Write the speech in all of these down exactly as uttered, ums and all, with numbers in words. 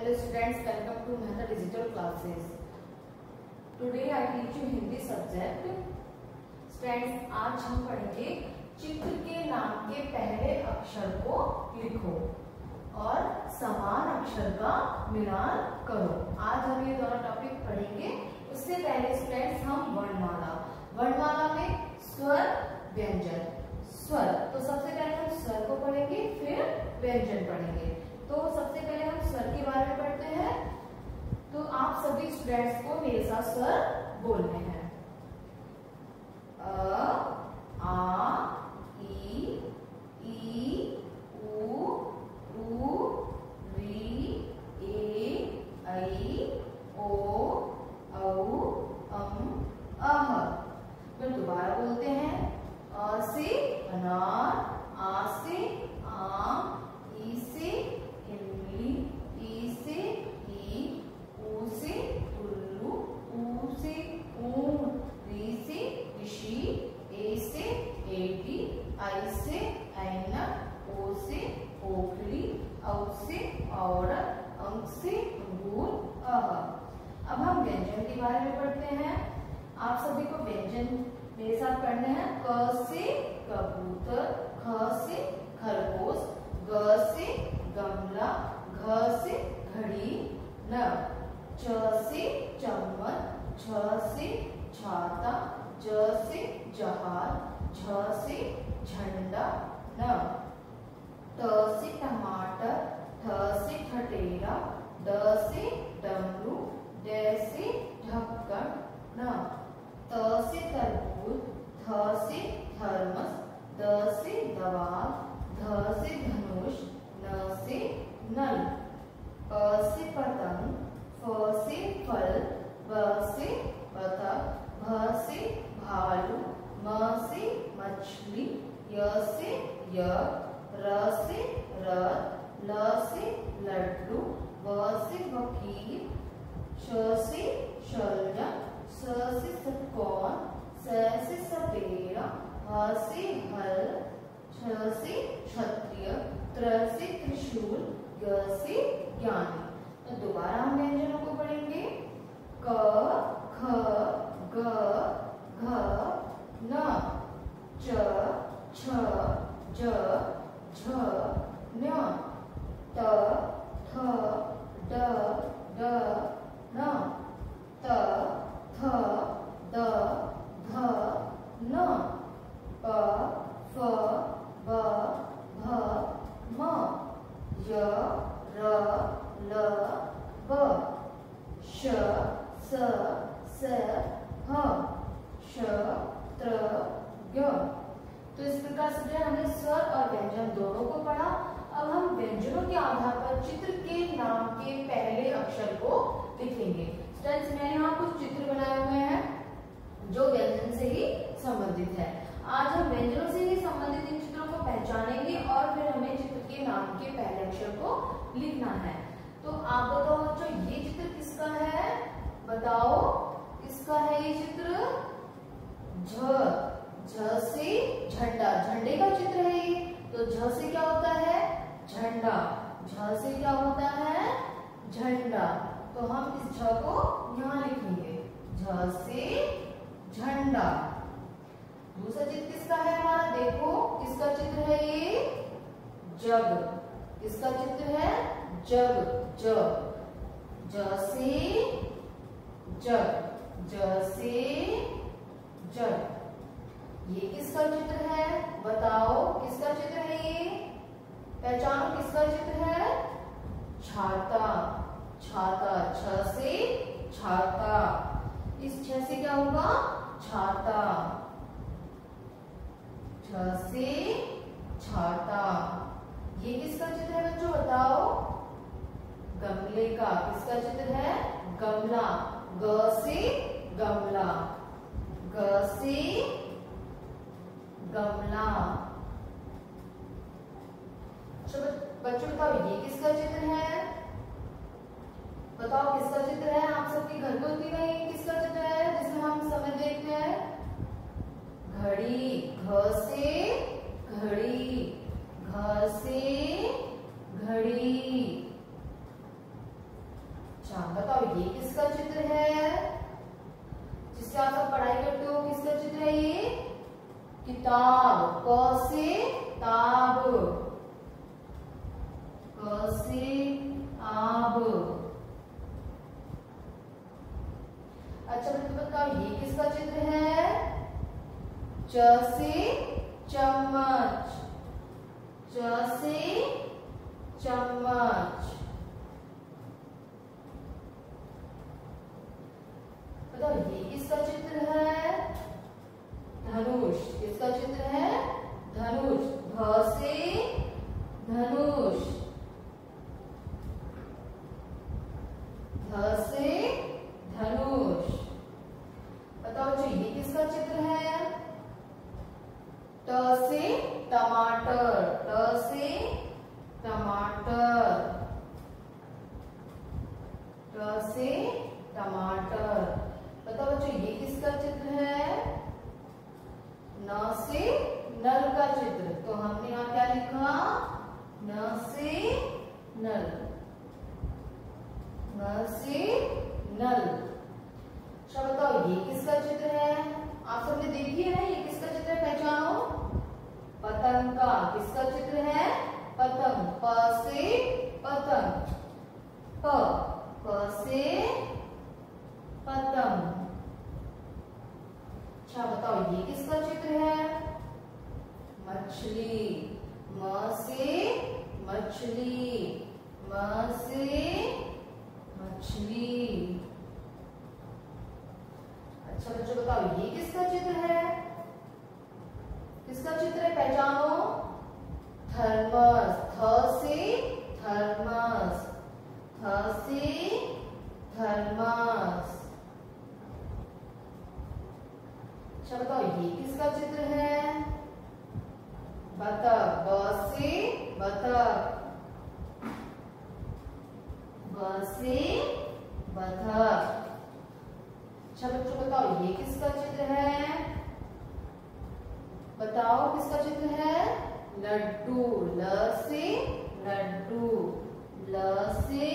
Hello students, welcome to Mehta Digital Classes. Today I teach you Hindi subject. Students, आज हम पढ़ेंगे चित्र के नाम के पहले अक्षर को लिखो और समान अक्षर का मिलान करो. आज हम ये दोनों टॉपिक पढ़ेंगे. उससे पहले स्टूडेंट्स हम वर्णमाला वर्णमाला में स्वर व्यंजन स्वर तो सबसे पहले हम स्वर को पढ़ेंगे, फिर व्यंजन पढ़ेंगे. तो सबसे पहले हम स्वर के बारे में पढ़ते हैं. तो आप सभी स्टूडेंट्स को मेरे साथ स्वर बोलने हैं. अ, आ, ई, ई, उ, ऊ, री, ए, ऐ, ओ, औ, अम, अह. फिर दोबारा बोलते हैं. अ से अनार, आ से आम, ई से इमली, ई से ईख, ऊ से उल्लू, ऊ से ऊंट, री से ऋषि, ए से एटी, आई से ऐनक, ओ से ओखली, औ से औरत, अंक से अंगूर, अह. अब हम व्यंजन के बारे में पढ़ते हैं. आप सभी को व्यंजन मेरे साथ पढ़ने हैं. क से कबूतर, ख से खरगोश, ग से गमला, घ से घड़ी, न. च से चम्मच, छ से छाता, ज से जहाज, झ से झंडा, न. ट से टमाटर, ठ से ठठेरा, ड से डमरू, ड से ढक्कन, न. त से तरबूज, थ से थर्मस, द से दवात, ध से धनुष, न से नल. प से पतंग, फ से फल, ब से बतख, भ से भालू, म से मछली, य से यज्ञ, र से रथ, ल से लड्डू, व से वकील, श से शलजम, स से षटकोण, स से सपेरा, ह से हल, छ से क्षत्रिय, त्र से त्रिशूल, ग से ज्ञानी. तो दोबारा हम व्यंजनों को पढ़ेंगे. क, ख, ग, घ, न, च, छ, ज, झ, ञ, त, थ, ड, ड, न, त, थ, द, ध, न, प, फ, ब, भ, म, य, र, ल, ब, श, स, स, ह, श, त्र, ग. तो इस प्रकार से हमने स्वर और व्यंजन दोनों को पढ़ा. अब हम व्यंजनों के आधार पर चित्र के नाम के पहले अक्षर को लिखेंगे. स्टूडेंट्स, मैंने यहाँ कुछ चित्र बनाए हुए हैं जो व्यंजन से ही संबंधित है. आज हम व्यंजनों से ही संबंधित इन चित्रों को पहचानेंगे और फिर हमें चित्र के नाम के पहले अक्षर को लिखना है. तो आप बताओ बच्चों, ये चित्र किसका है? बताओ किसका है ये चित्र? झ. झ से झंडा, झंडे का चित्र है ये. तो झ से क्या होता है? झंडा. झ से क्या होता है? झंडा. तो हम इस झ को यहाँ लिखेंगे. झ से झंडा. दूसरा चित्र किसका है हमारा? देखो किसका चित्र है ये? जग. किसका चित्र है? जग. ज. ज से जग. ज से जग. ये किसका चित्र है? बताओ किसका चित्र है ये? पहचानो किसका चित्र है? छाता. छाता. छ से छाता. इस छ से क्या होगा? छाता. छ से छाता. ये किसका चित्र है बच्चों? बताओ. गमले का. किसका चित्र है? गमला. ग से गमला. ग से गमला. बच्चों बताओ ये किसका चित्र है? बताओ किसका चित्र है? आप सबके घर को दिख रही है किसका चित्र है जिसमें हम समय देखते हैं? घड़ी. घ से घड़ी. घ से घड़ी. किताब, क से ताब, क से आब। अच्छा बेटा बताओ ये किसका चित्र है? च से चम्मच, च से चम्मच। बताओ ये किसका चित्र है? धनुष, किसका चित्र है? धनुष, ध से धनुष, ध से धनुष। बताओ जो ये किसका चित्र है? ट से टमाटर, ट से टमाटर, ट से टमाटर। बताओ बच्चों ये किसका चित्र है? न से नल का चित्र। तो हमने यहाँ क्या लिखा? न से नल, न से नल। अच्छा बताओ ये किसका चित्र है? आप सबने देखी है ना, ये किसका चित्र है? पहचानो। पतंग का। किसका चित्र है? पतंग, प से पतंग, प, प से पतंग। अच्छा बताओ ये किसका चित्र है? मछली, म से मछली, म से मछली। अच्छा बच्चों बताओ ये किसका चित्र है? किसका चित्र है? पहचानो। थर्मस, थ से थर्मस, थ से थर्मस। अच्छा बताओ ये किसका चित्र है? बतख, ब से बतख, ब से बतख। अच्छा बच्चों बताओ ये किसका चित्र है? बताओ किसका चित्र है? लड्डू, ल से लड्डू, ल से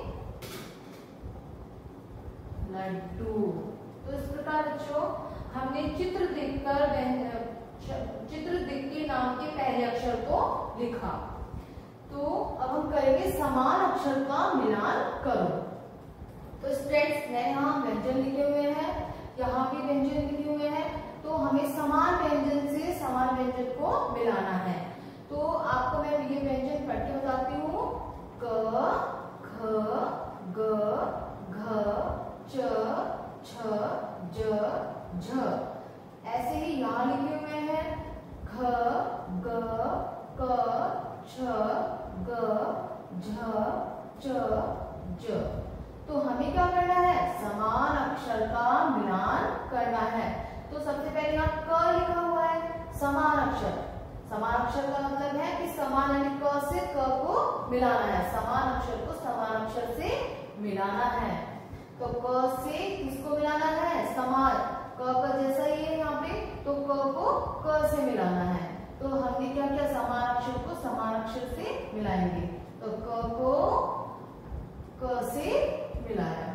लड्डू। तो इस प्रकार बच्चों हमने चित्र देखकर चित्र दिख के नाम के पहले अक्षर को लिखा। तो अब हम करेंगे समान अक्षर का मिलान करो। तो स्टूडेंट्स मैं यहाँ व्यंजन लिखे हुए हैं, यहाँ भी व्यंजन लिखे हुए हैं। तो हमें समान व्यंजन से समान व्यंजन को मिलाना है। तो आपको मैं ये व्यंजन पढ़ के बताती हूँ। क, ख, ग, घ, च, छ, ज, झ। ऐसे ही यहाँ लिखे हुए हैं ख, ग, क, छ, ग, झ, च, ज। तो हमें क्या करना है? समान अक्षर का मिलान करना है। तो सबसे पहले यहाँ क लिखा हुआ है, समान अक्षर। समान अक्षर का मतलब है कि समान यानी क से क को मिलाना है, समान अक्षर को समान अक्षर से मिलाना है। तो क से किसको मिलाना है? समान, क का जैसा ही है यहाँ पे, तो क को क से मिलाना है। तो हमने क्या किया? समान अक्षर को समान अक्षर से मिलाएंगे। तो क को क से मिलाया।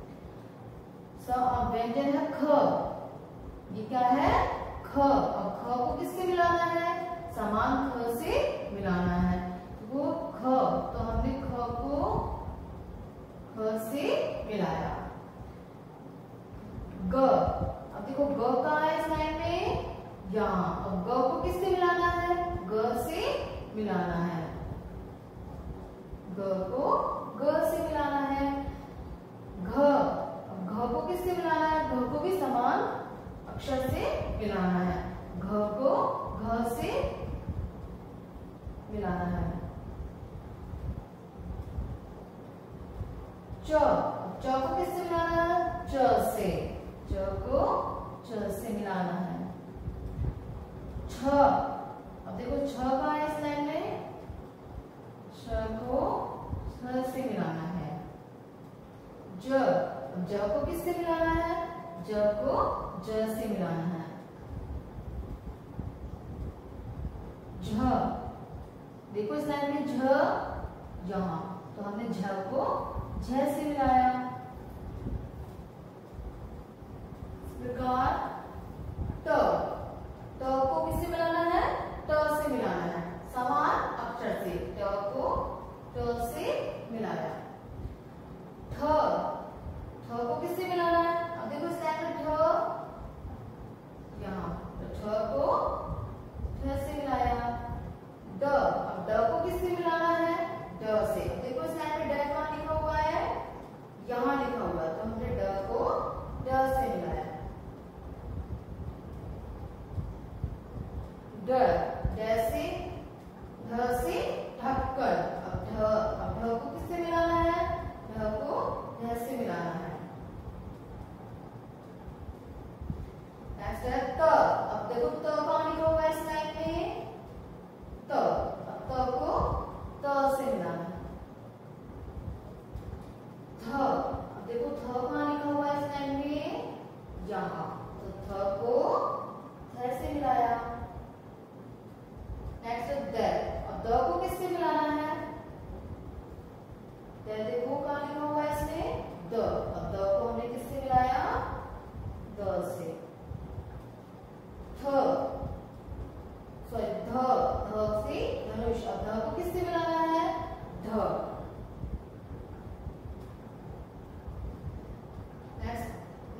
अब व्यंजन है ख, ये क्या है? ख। अब ख को किससे मिलाना है? समान ख से मिलाना है। वो ख, तो हमने ख को ख से मिलाया। ग, अब देखो ग कहाँ है इस लाइन में? यहाँ। अब ग को किससे मिलाना है? ग से मिलाना है। ग को ग से मिलाना है। घ, अब घ को किससे मिलाना है? घ को भी समान अक्षर से मिलाना है। घ को घ से मिलाना है। च, च को किससे मिलाना है? च से, च को च से मिलाना है। छ, अब देखो छ कहाँ है इस लाइन में? छ को छ से मिलाना है। ज, अब ज को किससे मिलाना है? ज को ज से मिलाना है। झ, देखो इस लाइन में झ यहाँ, तो हमने झ को झ से मिलाया। इस प्रकार ट, ट को किससे मिलाना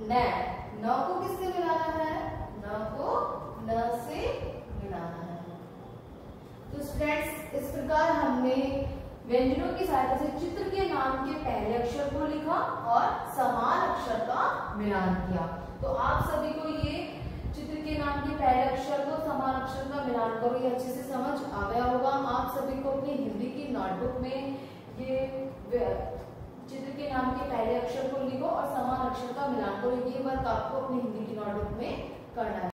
न, न को किससे मिलाना है? न को न से मिलाना है। तो स्टूडेंट्स इस प्रकार हमने व्यंजनों की सहायता से चित्र के नाम के पहले अक्षर को लिखा और समान अक्षर का मिलान किया। तो आप सभी को ये चित्र के नाम के पहले अक्षर को समान अक्षर का मिलान करो, ये अच्छे से समझ आ गया होगा। आप सभी को अपनी हिंदी की नोटबुक में ये चित्र के नाम के पहले अक्षर को लिखो और समान अक्षर का मिलान करो। ये वर्क आपको अपनी हिंदी की नोटबुक में करना है।